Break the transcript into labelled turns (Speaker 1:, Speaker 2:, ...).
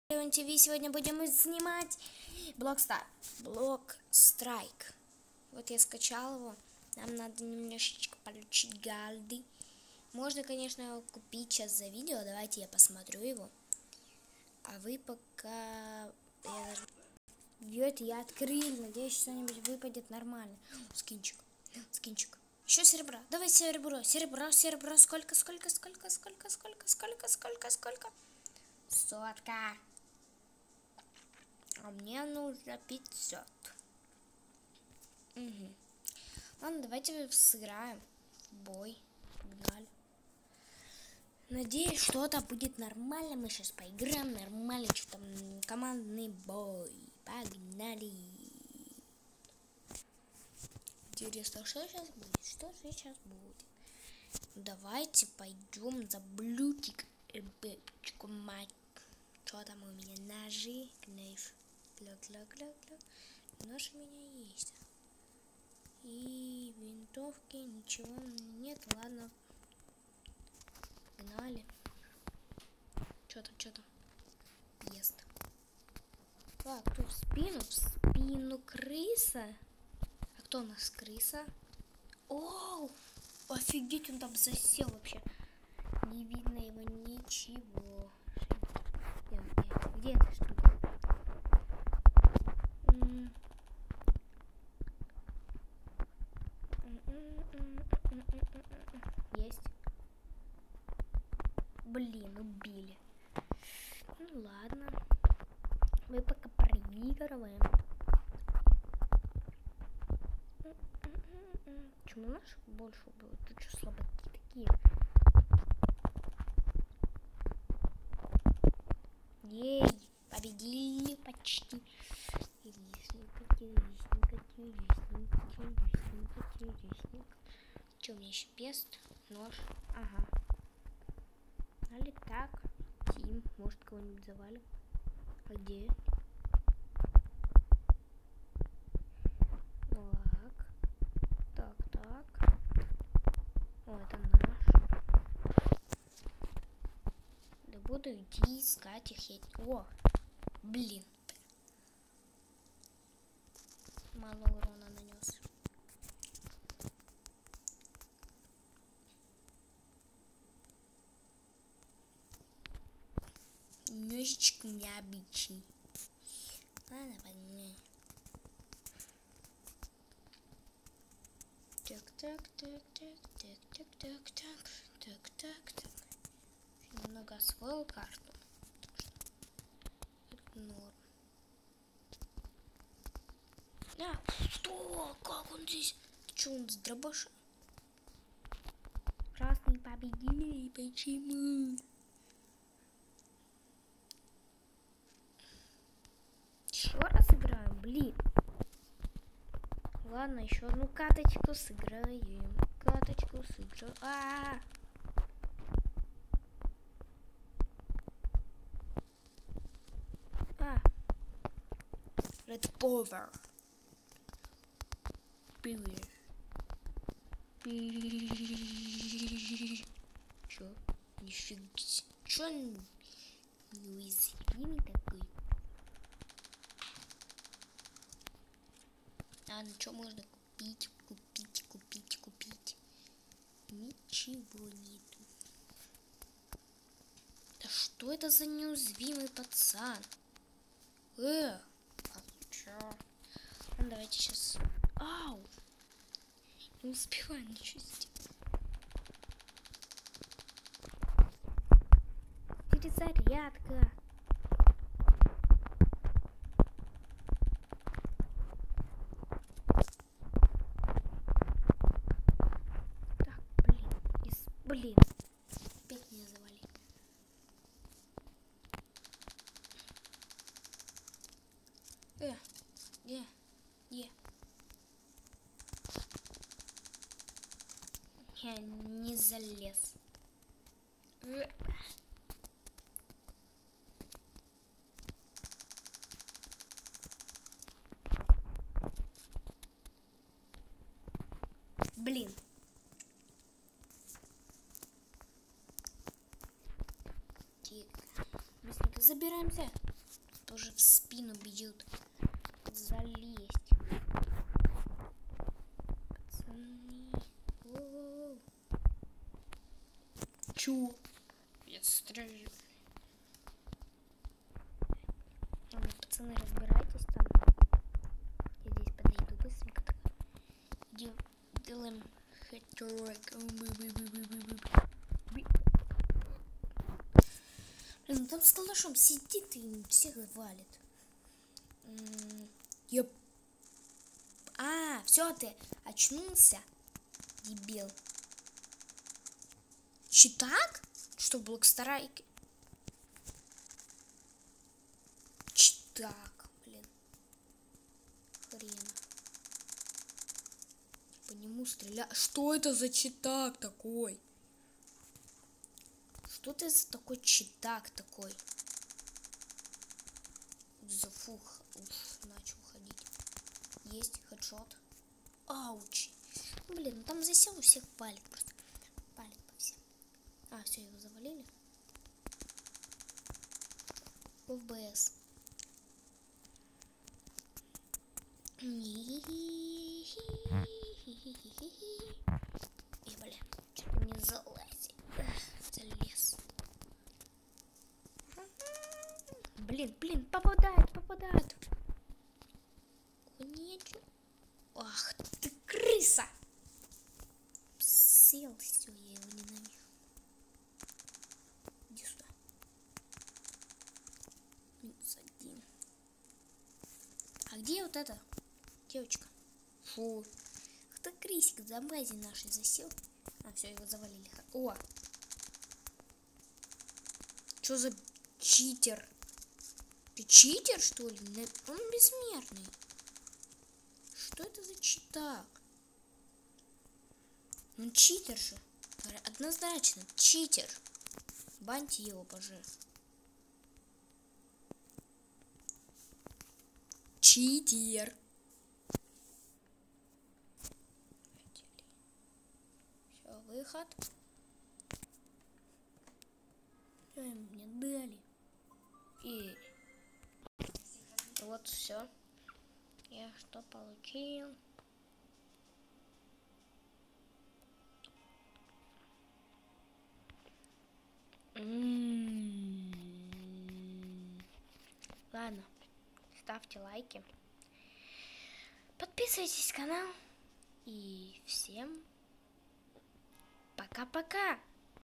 Speaker 1: ТВ. Сегодня будем снимать Блок Страйк. Вот я скачал его. Нам надо немножечко получить голды. Можно, конечно, его купить сейчас за видео. Давайте я посмотрю его. А вы пока... Я открыл. Надеюсь, что-нибудь выпадет нормально. Скинчик. Еще серебро. Давай серебро. Сколько? Сотка. А мне нужно 500. Угу. Ладно, давайте сыграем в бой. Погнали. Надеюсь, что-то будет нормально. Мы сейчас поиграем нормально. Что там командный бой. Погнали. Интересно, что сейчас будет? Давайте пойдем за блютик. Мать. Что там у меня? Ножи, кнайф. Нож у меня есть. И винтовки, ничего нет. Ладно. Погнали. Что там? Ест. Так, кто в спину? В спину крыса. А кто у нас крыса? О, офигеть, он там засел вообще. Не видно его ничего. Где эта штука? Есть. Блин, убили. Ну ладно. Мы пока проигрываем. Почему наш больше будет? Ты что, слабаки такие? Ей, победили почти. Что у меня еще пест, нож, ага. Али так, Тим, может кого-нибудь завалим? А где? Так. О, это наш. Да буду идти искать их. О, блин. Мало урона нанес. Немножечко необычный. Ладно, погнали. Так. Немного освоил карту. Норм. Что? Как он здесь? Что, он с дробашем? Красный победили. Почему? Еще раз играем, блин. Ладно, еще одну каточку сыграем. Red Power. Чё? Нифига. Чё он неуязвимый такой? А, ну что можно купить? Ничего нету. Да что это за неуязвимый пацан? А чё? Ну, давайте сейчас. Ау! Не успеваю ничего сделать. Перезарядка. Так, блин. Опять меня завалили. Я не залез. Блин. Тихо. Быстренько забираемся. тоже в спину бьют. Залезть. Пацаны. Воу. Чё? Я стреляю. Ладно, пацаны, разбирайтесь там. Я здесь подойду быстренько. Делаем хэт-трек. Блин, там с калашом сидит и всех валит. Все, ты очнулся, дебил. Читак? Что, Блокстрайк? Читак, блин. Хрен. По нему стреляют. Что это за читак такой? Что ты за такой читак такой? Зафух. Начал ходить. Есть хедшот. Ауч. Блин, ну там засел у всех палит просто. Палит по всем. Все, его завалили. ФБС. И, блин, что-то не залазит. Залез. Блин, попадает. Нет. Ах ты крыса. Сел, все, я его ненавижу. Иди сюда. -1. А где вот эта девочка? Фу. Кто крысик за базе нашей засел? Все, его завалили. О! Что за читер? Ты читер, что ли? Он бессмертный. Что это за читак? Он читер же. Однозначно, читер. Баньте его, боже. Читер. Все, выход. Что мне дали? И вот все. Я что получил? Ладно, ставьте лайки, подписывайтесь на канал и всем пока-пока.